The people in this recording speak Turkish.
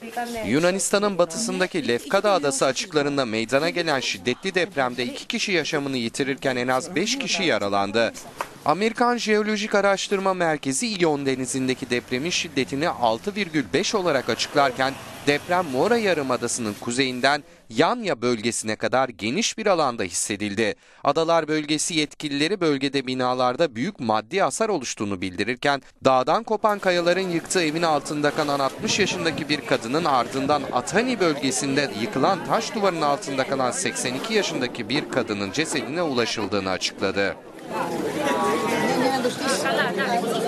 Yunanistan'ın batısındaki Lefkada Adası açıklarında meydana gelen şiddetli depremde 2 kişi yaşamını yitirirken en az 5 kişi yaralandı. Amerikan Jeolojik Araştırma Merkezi İyon Denizi'ndeki depremin şiddetini 6,5 olarak açıklarken deprem Mora Yarımadası'nın kuzeyinden Yanya bölgesine kadar geniş bir alanda hissedildi. Adalar Bölgesi yetkilileri bölgede binalarda büyük maddi hasar oluştuğunu bildirirken dağdan kopan kayaların yıktığı evin altında kalan 60 yaşındaki bir kadının ardından Atani bölgesinde yıkılan taş duvarın altında kalan 82 yaşındaki bir kadının cesedine ulaşıldığını açıkladı.